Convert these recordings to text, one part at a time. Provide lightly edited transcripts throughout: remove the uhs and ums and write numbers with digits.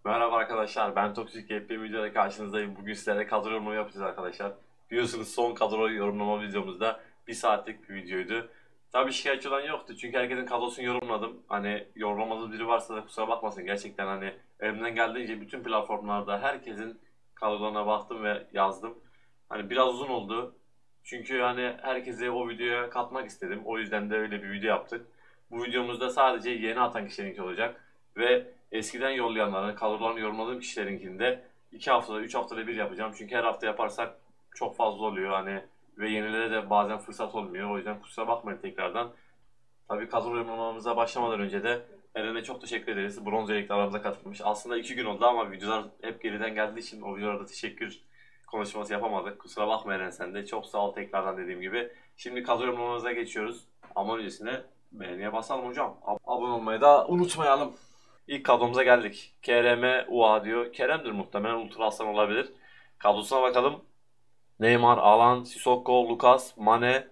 Merhaba arkadaşlar, ben Toksik yepyeni videoda karşınızdayım. Bugün sizlerle kadro yorumu yapacağız arkadaşlar. Biliyorsunuz son kadro yorumlama videomuzda 1 saatlik bir videoydu. Tabii şikayetçi olan yoktu çünkü herkesin kadrosunu yorumladım. Hani yorumlamadığım biri varsa da kusura bakmasın, gerçekten hani elimden geldiğince bütün platformlarda herkesin kadrolarına baktım ve yazdım. Hani biraz uzun oldu çünkü hani herkesi o videoya katmak istedim. O yüzden de öyle bir video yaptık. Bu videomuzda sadece yeni atan kişilerinki olacak ve eskiden yollayanların, kadrolarını yorumladığım kişilerinkini de 2 haftada, 3 haftada bir yapacağım. Çünkü her hafta yaparsak çok fazla oluyor hani ve yenilere de bazen fırsat olmuyor. O yüzden kusura bakmayın tekrardan. Tabii kadro yorumlamamıza başlamadan önce de Eren'e çok teşekkür ederiz. Bronz Yelek'te aramıza katılmış. Aslında 2 gün oldu ama videolar hep geriden geldiği için o videolarda teşekkür konuşması yapamadık. Kusura bakma Eren, sen de. Çok sağ ol tekrardan dediğim gibi. Şimdi kadro yorumlamamıza geçiyoruz. Ama öncesine beğeniye basalım hocam. Abone olmayı da unutmayalım. İlk kadromuza geldik. KRM UA diyor. Kerem'dir muhtemelen. Ultra Aslan olabilir. Kadrosuna bakalım. Neymar, Alan, Sissoko, Lucas, Mane,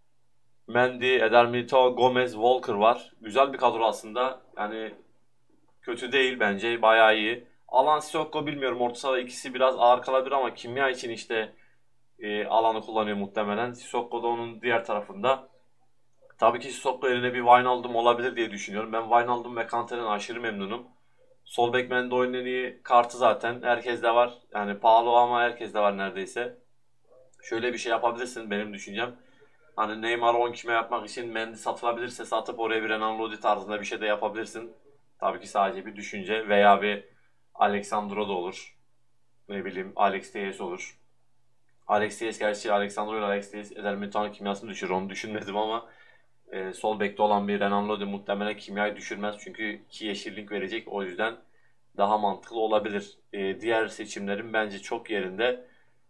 Mendy, Eder Militao, Gomez, Walker var. Güzel bir kadro aslında. Yani kötü değil bence. Bayağı iyi. Alan, Sissoko bilmiyorum. Orta sahada ikisi biraz ağır kalabilir ama kimya için işte Alan'ı kullanıyor muhtemelen. Sissoko da onun diğer tarafında. Tabii ki Sissoko eline bir Wijnaldum olabilir diye düşünüyorum. Ben Wijnaldum ve Kante'den aşırı memnunum. Sol bek Mendo'nun en iyi kartı zaten. Herkeste var. Yani pahalı ama herkeste var neredeyse. Şöyle bir şey yapabilirsin benim düşüncem. Hani Neymar 10 kime yapmak için Mendy satılabilirse satıp oraya bir Renan Lodi tarzında bir şey de yapabilirsin. Tabii ki sadece bir düşünce veya bir Alexandro da olur. Ne bileyim Alex Telles olur. Alex Telles, gerçi Alexandro ile Alex Telles Eder Militao kimyasını düşürür, onu düşünmedim ama sol bekte olan bir Renan Lodi muhtemelen kimyayı düşürmez çünkü 2 yeşillik verecek, o yüzden daha mantıklı olabilir. Diğer seçimlerim bence çok yerinde.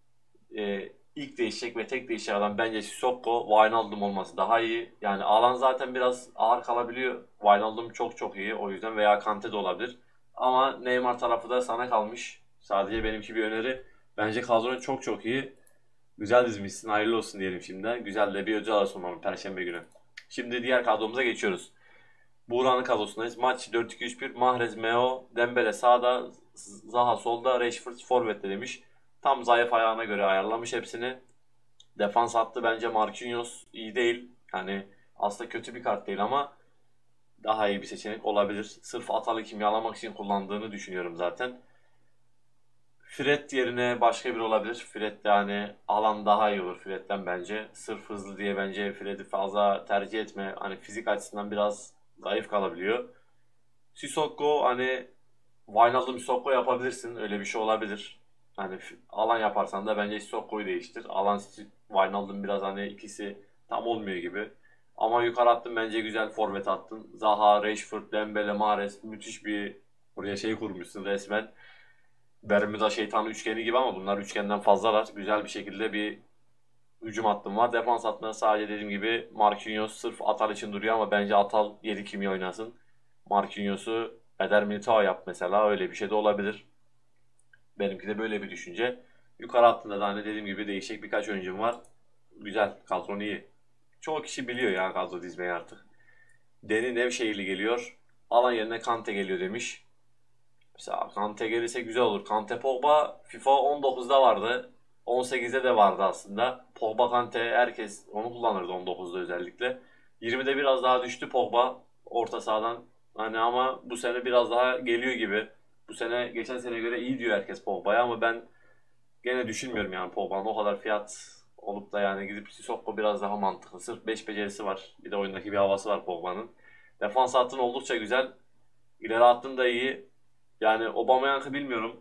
İlk değişecek ve tek değişecek adam bence Sissoko, Wijnaldum olması daha iyi. Yani alan zaten biraz ağır kalabiliyor. Wijnaldum çok çok iyi o yüzden, veya Kante de olabilir. Ama Neymar tarafı da sana kalmış. Sadece benimki bir öneri. Bence kadron çok çok iyi. Güzel dizmişsin, hayırlı olsun diyelim şimdi. Güzel de bir ödül alırsın umarım Perşembe günü. Şimdi diğer kadromuza geçiyoruz. Buğra'nın kadrosundayız. Maç 4-2-3-1. Mahrez, Meo, Dembele sağda, Zaha solda, Rashford forvette demiş. Tam zayıf ayağına göre ayarlamış hepsini. Defans hattı bence Marquinhos iyi değil. Yani aslında kötü bir kart değil ama daha iyi bir seçenek olabilir. Sırf Atalı kimyalamak için kullandığını düşünüyorum zaten. Fred yerine başka biri olabilir. Fred de hani alan daha iyi olur Fred'den bence. Sırf hızlı diye bence Fred'i fazla tercih etme. Hani fizik açısından biraz zayıf kalabiliyor. Sissoko hani Wijnaldum Sissoko yapabilirsin. Öyle bir şey olabilir. Hani alan yaparsan da bence Sissoko'yu değiştir. Alan Wijnaldum biraz hani ikisi tam olmuyor gibi. Ama yukarı attın, bence güzel forvet attın. Zaha, Rashford, Dembele, Mahrez müthiş bir buraya şey kurmuşsun resmen. Bermuda şeytanı üçgeni gibi ama bunlar üçgenden fazlalar. Güzel bir şekilde bir hücum hattım var. Defans hattında sadece dediğim gibi Marquinhos sırf Atal için duruyor ama bence Atal 7 kimi oynasın. Marquinhos'u Eder Militao yap mesela, öyle bir şey de olabilir. Benimki de böyle bir düşünce. Yukarı hattında da hani dediğim gibi değişik birkaç oyuncum var. Güzel, kadron iyi. Çoğu kişi biliyor ya kadro dizmeyi artık. Deni Nevşehirli geliyor. Alan yerine Kante geliyor demiş. Mesela Kante gelirse güzel olur. Kante Pogba FIFA 19'da vardı. 18'de de vardı aslında. Pogba Kante, herkes onu kullanırdı 19'da özellikle. 20'de biraz daha düştü Pogba orta sahadan. Hani ama bu sene biraz daha geliyor gibi. Bu sene geçen sene göre iyi diyor herkes Pogba'ya ama ben gene düşünmüyorum yani Pogba'nın o kadar fiyat olup da yani gidip Sissoko biraz daha mantıklı. Sırf 5 becerisi var. Bir de oyundaki bir havası var Pogba'nın. Defans hattın oldukça güzel. İleri hattın da iyi. Yani Aubameyang'ı bilmiyorum.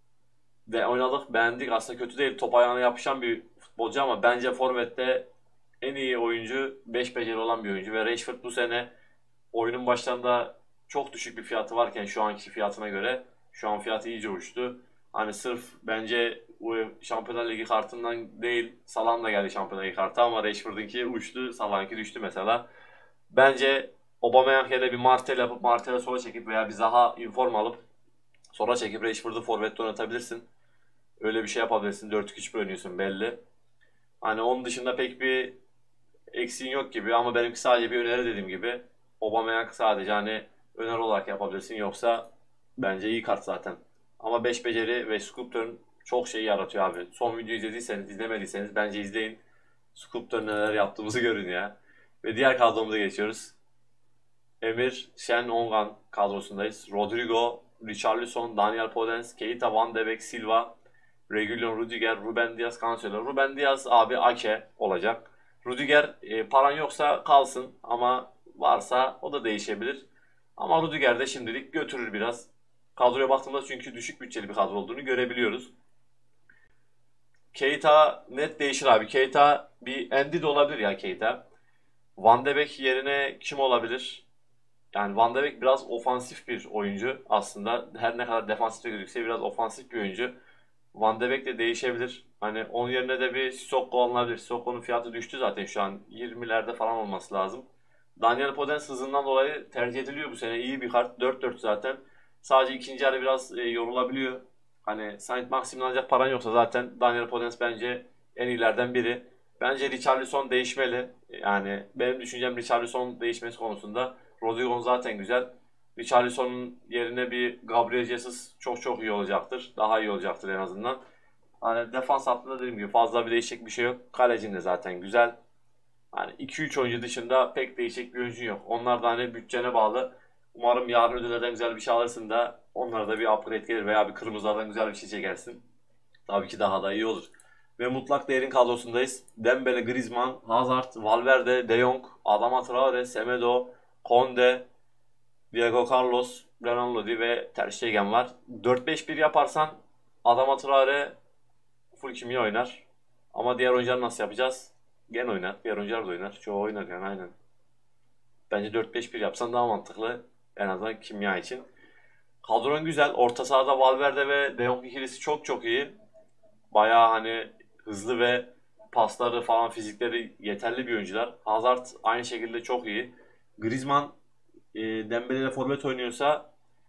Ve oynadık, beğendik. Aslında kötü değil. Top ayağına yapışan bir futbolcu ama bence forvette en iyi oyuncu, 5 beceri olan bir oyuncu. Ve Rashford bu sene oyunun başlarında çok düşük bir fiyatı varken şu anki fiyatına göre şu an fiyatı iyice uçtu. Hani sırf bence Şampiyonlar Ligi kartından değil, Salah'ın da geldi Şampiyonlar Ligi kartı ama Rashford'unki uçtu, Salah'ınki düştü mesela. Bence Aubameyang ile bir Martel yapıp Martel'e sola çekip veya bir Zaha inform alıp sola çekip Rashford'u forvette oynatabilirsin. Öyle bir şey yapabilirsin. 4-2-3 oynuyorsun belli. Hani onun dışında pek bir eksiğin yok gibi ama benimki sadece bir öneri dediğim gibi. Aubameyang sadece hani öneri olarak yapabilirsin, yoksa Bence iyi kart zaten. Ama 5 beceri ve Sculptor'un çok şey yaratıyor abi. Son videoyu izlemediyseniz bence izleyin. Sculptor neler yaptığımızı görün ya. Ve diğer kadromuza geçiyoruz. Emir Şen Ongan kadrosundayız. Rodrigo, Richarlison, Daniel Podence, Keita, Van de Beek, Silva, Reguilon, Rudiger, Ruben Dias, Cancelo. Ruben Dias abi Ake olacak. Rudiger paran yoksa kalsın ama varsa o da değişebilir. Ama Rudiger de şimdilik götürür biraz. Kadroya baktığımda çünkü düşük bütçeli bir kadro olduğunu görebiliyoruz. Keita net değişir abi. Keita bir Endi de olabilir ya Keita. Van de Beek yerine kim olabilir? Yani Van de Beek biraz ofansif bir oyuncu aslında. Her ne kadar defansif gözükse biraz ofansif bir oyuncu. Van de Beek de değişebilir. Hani onun yerine de bir Sissoko alınabilir. Sissoko'nun fiyatı düştü zaten şu an 20'lerde falan olması lazım. Daniel Podence hızından dolayı tercih ediliyor bu sene. İyi bir kart. 4-4 zaten. Sadece ikinci yarı biraz yorulabiliyor. Hani Saint Maximin alacak paran yoksa zaten Daniel Podence bence en iyilerden biri. Bence Richarlison değişmeli. Yani benim düşüncem Richarlison değişmesi konusunda. Rodrigo zaten güzel. Richarlison'un yerine bir Gabriel Jesus çok çok iyi olacaktır. Daha iyi olacaktır en azından. Hani defans hattında dediğim gibi fazla bir değişik bir şey yok. Kalecin de zaten güzel. Hani 2-3 oyuncu dışında pek değişik bir oyuncu yok. Onlar da hani bütçene bağlı. Umarım yarın ödüllerden güzel bir şey alırsın da onlara da bir upgrade gelir veya bir kırmızılardan güzel bir şey çekersin. Tabii ki daha da iyi olur. Ve mutlak değerin kadrosundayız. Dembele, Griezmann, Hazard, Valverde, De Jong, Adama Traore, Semedo, Konde, Diego Carlos, Renan Lodi ve Ter Stegen var. 4-5-1 yaparsan Adama Traore full kimya oynar. Ama diğer oyuncuları nasıl yapacağız? Gen oynar. Diğer oyuncular da oynar. Çoğu oynar yani aynen. Bence 4-5-1 yapsan daha mantıklı. En azından kimya için. Kadron güzel. Orta sahada Valverde ve De Jong ikilisi çok çok iyi. Bayağı hani hızlı ve pasları falan fizikleri yeterli bir oyuncular. Hazard aynı şekilde çok iyi. Griezmann Dembele ile forvet oynuyorsa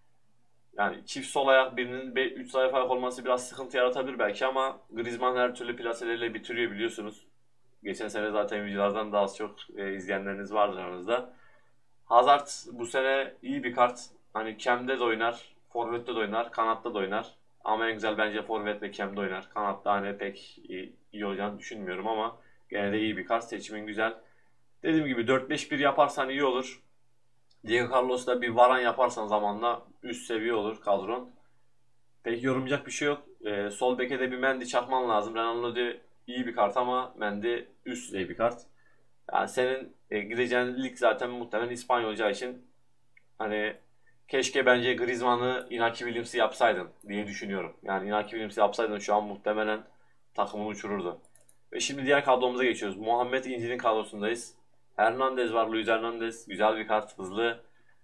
yani çift sol ayak birinin 3 ayak olması biraz sıkıntı yaratabilir belki ama Griezmann her türlü plaseleriyle bitiriyor biliyorsunuz. Geçen sene zaten videolardan daha az çok izleyenleriniz vardır aranızda. Hazard bu sene iyi bir kart. Hani Kem'de de oynar, Forvet'te de oynar, Kanat'ta da oynar. Ama en güzel bence Forvet ve Kem'de oynar. Kanat'ta hani pek iyi olacağını düşünmüyorum ama gene de iyi bir kart. Seçimin güzel. Dediğim gibi 4-5-1 yaparsan iyi olur. Diego Carlos'ta bir Varan yaparsan zamanla üst seviye olur kadron. Pek yorumlayacak bir şey yok. Sol beke de bir Mendy çakman lazım. Renan Lodi iyi bir kart ama Mendy üst düzey bir kart. Yani senin gideceğin lig zaten muhtemelen İspanya olacağı için hani keşke bence Griezmann'ı Inaki Williams'ı yapsaydın diye düşünüyorum. Yani Inaki Williams'ı yapsaydın şu an muhtemelen takımını uçururdu. Ve şimdi diğer kadromuza geçiyoruz. Muhammed İnci'nin kadrosundayız. Hernandez var, Luis Hernandez. Güzel bir kart, hızlı.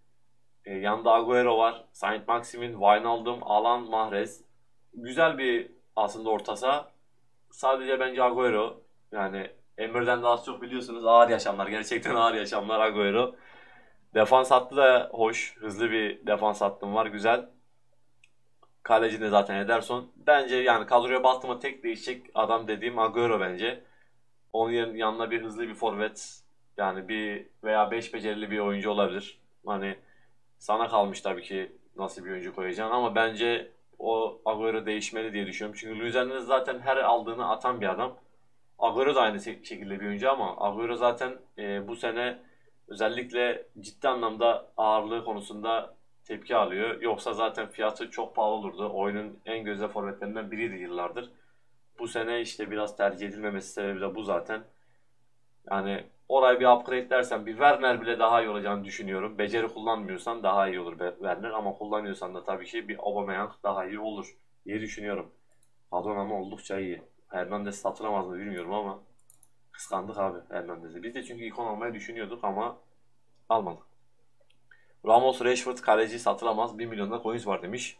Yanında Agüero var. Saint Maximin, Wijnaldum, Alan, Mahrez. Güzel bir aslında orta saha. Sadece bence Agüero. Yani Emre'den daha çok biliyorsunuz ağır yaşamlar. Gerçekten ağır yaşamlar Agüero. Defans hattı da hoş. Hızlı bir defans hattım var. Güzel. Kaleci de zaten Ederson. Bence yani kadroya baktığımda tek değişecek adam dediğim Agüero bence. Onun yanına bir hızlı bir forvet yani bir veya 5 becerili bir oyuncu olabilir. Hani sana kalmış tabii ki nasıl bir oyuncu koyacaksın ama bence o Agüero değişmeli diye düşünüyorum. Çünkü Luis Enrique zaten her aldığını atan bir adam. Agüero da aynı şekilde bir oyuncu ama Agüero zaten bu sene özellikle ciddi anlamda ağırlığı konusunda tepki alıyor. Yoksa zaten fiyatı çok pahalı olurdu. Oyunun en gözde forvetlerinden biriydi yıllardır. Bu sene işte biraz tercih edilmemesi sebebi de bu zaten. Yani orayı bir upgrade dersen bir Werner bile daha iyi olacağını düşünüyorum. Beceri kullanmıyorsan daha iyi olur Werner ama kullanıyorsan da tabii ki bir Aubameyang daha iyi olur diye düşünüyorum. Kadron ama oldukça iyi. Hernandez satılamaz mı bilmiyorum ama kıskandık abi Hernandez'i. Biz de çünkü ikon almayı düşünüyorduk ama almadık. Ramos, Rashford kaleci satılamaz 1 milyonda coins var demiş.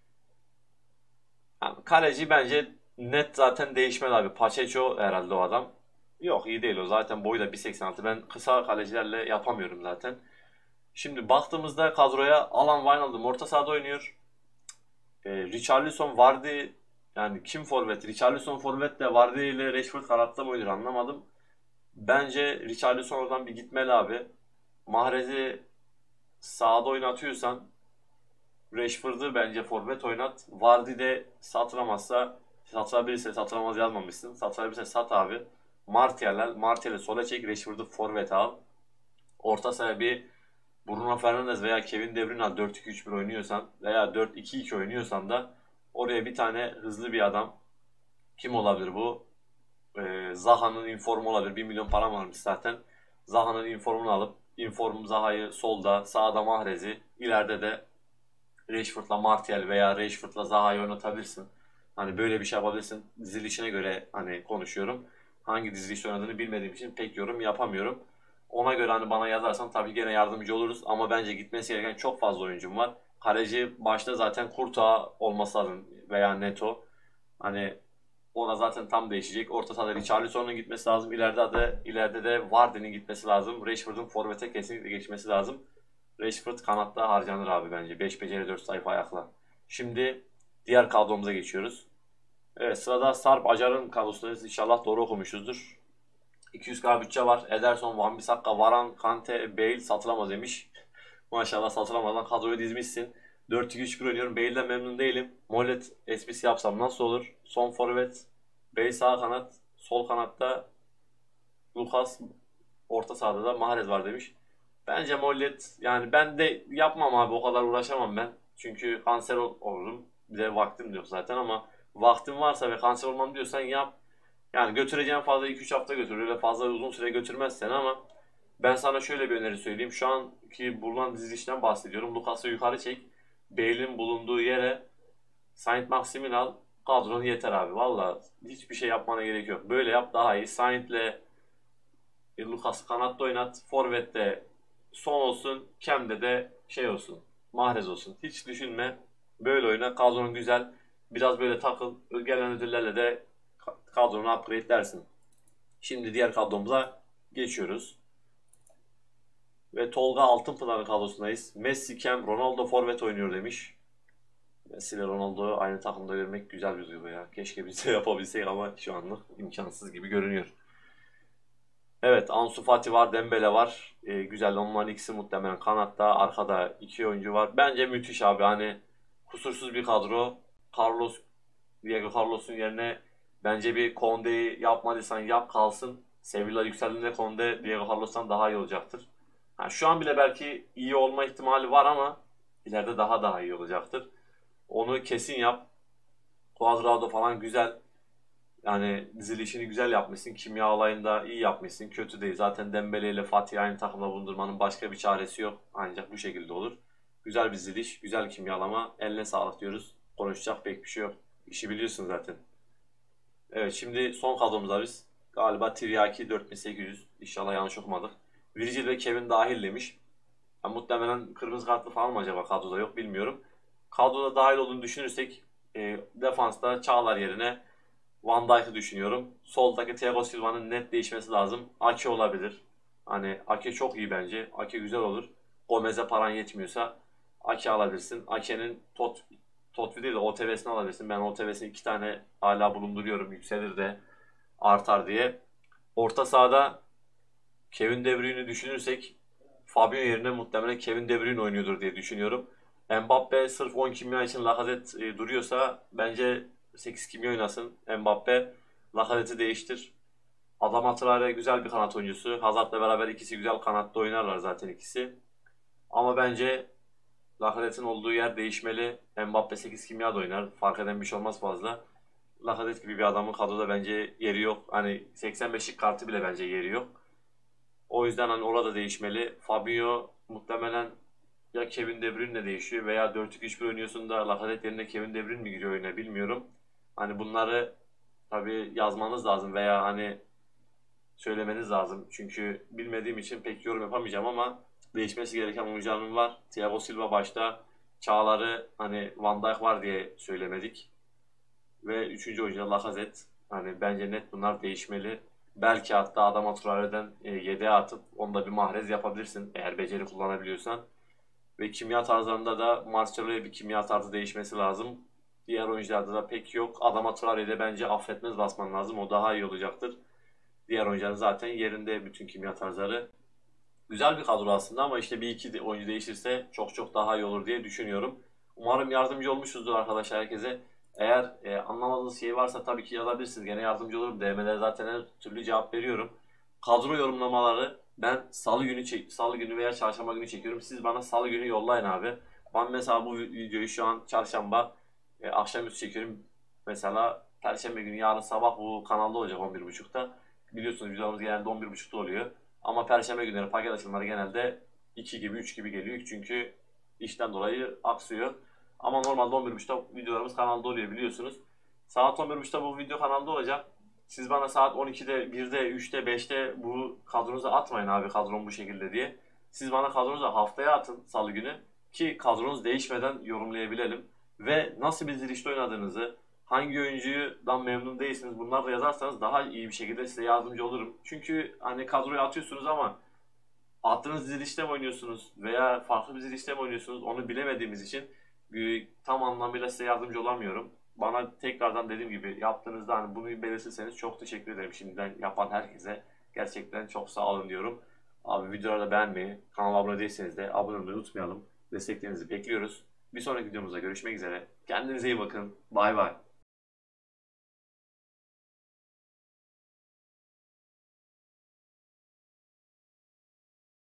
Yani kaleci bence net zaten değişmez abi. Pacheco herhalde o adam. Yok iyi değil o. Zaten boyu da 1.86. Ben kısa kalecilerle yapamıyorum zaten. Şimdi baktığımızda kadroya Alan Wijnaldum orta sahada oynuyor. Richarlison, Vardy yani kim forvet? Richarlison forvet de Vardy ile Rashford kanatta mı oynuyor anlamadım. Bence Richarlison oradan bir gitmeli abi. Mahrez'i sağda oynatıyorsan Rashford'u bence forvet oynat. Vardy de satılabilirse, satılamaz yazmamışsın. Satılabilirse sat abi. Martial'i sola çek, Rashford'u forvet al. Orta sahaya bir Bruno Fernandes veya Kevin De Bruyne al, 4-2-3-1 oynuyorsan veya 4-2-2 oynuyorsan da oraya bir tane hızlı bir adam. Kim olabilir bu? Zaha'nın informu olabilir. 1 milyon param varmış zaten. Zaha'nın informunu alıp inform Zaha'yı solda, sağda Mahrez'i, ileride de Rashford'la Martial veya Rashford'la Zaha'yı oynatabilirsin. Hani böyle bir şey yapabilirsin. Dizilişine göre hani konuşuyorum. Hangi diziliş oynadığını bilmediğim için pek yorum yapamıyorum. Ona göre hani bana yazarsan tabii gene yardımcı oluruz. Ama bence gitmesi gereken çok fazla oyuncum var. Kaleci başta zaten Courtois olması lazım veya Neto. Hani ona zaten tam değişecek. Orta sahada Richarlison'un gitmesi lazım. İleride de Vardy'nin gitmesi lazım. Rashford'un forvete kesinlikle geçmesi lazım. Rashford kanatta harcanır abi bence. 5 beceri 4 sayfa ayakla. Şimdi diğer kadromuza geçiyoruz. Evet, sırada Sarp Acar'ın kadrosundayız. İnşallah doğru okumuşuzdur. 200k bütçe var. Ederson, Wan-Bissaka, Varane, Kante, Bale satılamaz demiş. Maşallah satılamadan kadroyu dizmişsin. 4-2-3-1 oynuyorum. Bale'den memnun değilim. Mollet esprisi yapsam nasıl olur? Son forvet, Bale sağ kanat, sol kanatta Lucas, orta sahada da Mahrez var demiş. Bence Mollet, yani ben de yapmam abi, o kadar uğraşamam ben. Çünkü kanser olurum. Bir de vaktim de yok zaten, ama vaktin varsa ve kanser olmam diyorsan yap. Yani götüreceğin fazla 2-3 hafta götürür. Öyle fazla uzun süre götürmez seni, ama ben sana şöyle bir öneri söyleyeyim. Şu anki bulunan dizilişten bahsediyorum. Lucas'ı yukarı çek. Bale'in bulunduğu yere Saint-Maximin al. Kadron yeter abi. Valla hiçbir şey yapmana gerek yok. Böyle yap daha iyi. Saint'le Lucas kanatta oynat. Forvet'te son olsun. Kem'de de şey olsun. Mahrez olsun. Hiç düşünme. Böyle oyna. Kadron güzel. Biraz böyle takıl. Gelen ödüllerle de kadronu upgrade dersin. Şimdi diğer kadromuza geçiyoruz. Ve Tolga Altınpınar'ın kadrosundayız. Messi, Kem, Ronaldo forvet oynuyor demiş. Messi ile Ronaldo'yu aynı takımda görmek güzel bir duygu ya. Keşke biz de yapabilsek, ama şu anlık imkansız gibi görünüyor. Evet, Ansu Fati var, Dembele var. Güzel, onların ikisi muhtemelen kanatta. Arkada iki oyuncu var. Bence müthiş abi. Hani kusursuz bir kadro. Diego Carlos'un yerine bence bir Conde'yi yapmadıysan yap, kalsın. Sevilla yükseldiğinde Conde Diego Carlos'tan daha iyi olacaktır. Ha, şu an bile belki iyi olma ihtimali var, ama ileride daha iyi olacaktır. Onu kesin yap. Cuadrado falan güzel. Yani dizilişini güzel yapmışsın. Kimya olayında iyi yapmışsın. Kötü değil. Zaten Dembele ile Fatih'i aynı takımda bulundurmanın başka bir çaresi yok. Ancak bu şekilde olur. Güzel bir diziliş, güzel kimyalama. Eline sağlık diyoruz. Konuşacak pek bir şey yok. İşi biliyorsun zaten. Evet, şimdi son kadromuzda biz. Galiba Tiryaki 4800. İnşallah yanlış okumadık. Virgil ve Kevin dahil demiş. Ya, muhtemelen kırmızı kartlı falan mı acaba kadroda, yok bilmiyorum. Kadroda dahil olduğunu düşünürsek defansta Çağlar yerine Van Dijk'ı düşünüyorum. Soldaki Thiago Silva'nın net değişmesi lazım. Ake olabilir. Hani Ake çok iyi bence. Ake güzel olur. Gomez'e paran yetmiyorsa Ake alabilirsin. Ake'nin Totvi değil de OTV'sini alabilirsin. Ben OTV'sini 2 tane hala bulunduruyorum. Yükselir de artar diye. Orta sahada Kevin De Bruyne'i düşünürsek Fabio yerine muhtemelen Kevin De Bruyne oynuyordur diye düşünüyorum. Mbappe sırf 10 kimya için Lacazette duruyorsa bence 8 kimya oynasın Mbappe. Lacazette'i değiştir. Adama Traore güzel bir kanat oyuncusu. Hazard'la beraber ikisi güzel kanatta oynarlar zaten ikisi. Ama bence Lacazette'in olduğu yer değişmeli. Mbappe 8 kimya da oynar. Fark eden bir şey olmaz fazla. Lacazette gibi bir adamın kadroda bence yeri yok. Hani 85'lik kartı bile bence yeri yok. O yüzden hani orada değişmeli. Fabio muhtemelen ya Kevin De Bruyne'le değişiyor veya 4-2-3-1 oynuyorsun da Lacazette yerine Kevin De Bruyne mi giriyor oyuna bilmiyorum. Hani bunları tabii yazmanız lazım veya hani söylemeniz lazım. Çünkü bilmediğim için pek yorum yapamayacağım, ama değişmesi gereken oyuncularım var. Thiago Silva başta, Çağlar'ı hani Van Dijk var diye söylemedik. Ve üçüncü oyuncu da Lacazette. Hani bence net bunlar değişmeli. Belki hatta Adama Traore'den yedeğe atıp onda bir mahrez yapabilirsin eğer beceri kullanabiliyorsan. Ve kimya tarzlarında da Marcelo'ya bir kimya tarzı değişmesi lazım. Diğer oyuncularda da pek yok. Adama Traore'de bence affetmez basman lazım. O daha iyi olacaktır. Diğer oyuncuların zaten yerinde bütün kimya tarzları. Güzel bir kadro aslında, ama işte bir iki oyuncu değişirse çok daha iyi olur diye düşünüyorum. Umarım yardımcı olmuşuzdur arkadaşlar herkese. Eğer anlamadığınız şey varsa tabii ki yazabilirsiniz. Gene yardımcı olurum. DM'lere zaten her türlü cevap veriyorum. Kadro yorumlamaları ben salı günü veya çarşamba günü çekiyorum. Siz bana salı günü yollayın abi. Ben mesela bu videoyu şu an çarşamba akşamüstü çekiyorum. Mesela perşembe günü yarın sabah bu kanalda olacak 11.30'da. Biliyorsunuz videolarımız genelde 11.30'da oluyor. Ama perşembe günleri paket açılımları genelde 2 gibi 3 gibi geliyor. Çünkü işten dolayı aksıyor. Ama normalde 11.30'da videolarımız kanalda oluyor biliyorsunuz. Saat 11.30'da bu video kanalda olacak. Siz bana saat 12'de, 1'de, 3'te, 5'te bu kadronuzu atmayın abi kadron bu şekilde diye. Siz bana kadronuzu haftaya atın salı günü ki kadronuz değişmeden yorumlayabilelim. Ve nasıl bir zilişte oynadığınızı, hangi oyuncudan memnun değilsiniz bunları da yazarsanız daha iyi bir şekilde size yardımcı olurum. Çünkü hani kadroyu atıyorsunuz ama attığınız dizilişte mi oynuyorsunuz veya farklı bir dizilişte mi oynuyorsunuz onu bilemediğimiz için tam anlamıyla size yardımcı olamıyorum. Bana tekrardan dediğim gibi yaptığınızda hani bunu belirtirseniz çok teşekkür ederim şimdiden yapan herkese. Gerçekten çok sağ olun diyorum. Abi videoları da beğenmeyi, kanala abone değilseniz de abone olmayı unutmayalım. Desteklerinizi bekliyoruz. Bir sonraki videomuzda görüşmek üzere. Kendinize iyi bakın. Bay bay.